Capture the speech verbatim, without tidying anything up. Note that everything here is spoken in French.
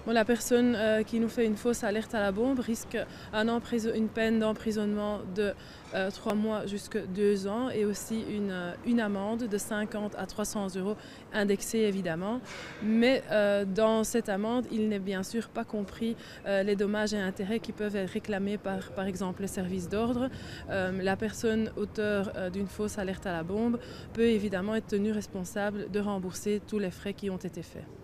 Bon, la personne euh, qui nous fait une fausse alerte à la bombe risque un une peine d'emprisonnement de euh, trois mois jusqu'à deux ans et aussi une, euh, une amende de cinquante à trois cents euros indexée évidemment. Mais euh, dans cette amende, il n'est bien sûr pas compris euh, les dommages et intérêts qui peuvent être réclamés par, par exemple, les services d'ordre. Euh, la personne auteur euh, d'une fausse alerte à la bombe peut évidemment être tenue responsable de rembourser tous les frais qui ont été faits.